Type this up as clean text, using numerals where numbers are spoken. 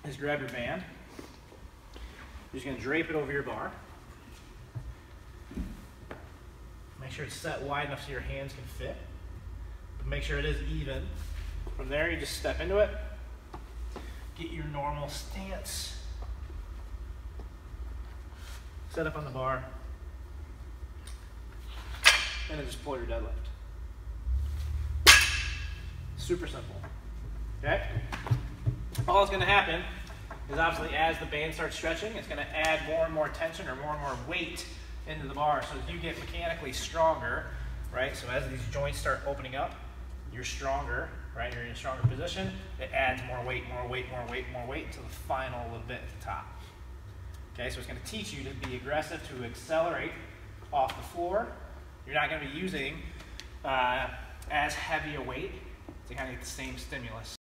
is grab your band. You're just going to drape it over your bar. Make sure it's set wide enough so your hands can fit. But make sure it is even. From there, you just step into it. Get your normal stance. Set up on the bar. And then just pull your deadlift. Super simple. Okay? All that's going to happen is obviously as the band starts stretching, it's going to add more and more tension or more and more weight into the bar. So as you get mechanically stronger, right? So as these joints start opening up, you're stronger, right? You're in a stronger position. It adds more weight, more weight, more weight, more weight until the final little bit at the top. Okay, so it's going to teach you to be aggressive, to accelerate off the floor. You're not going to be using as heavy a weight to kind of get the same stimulus.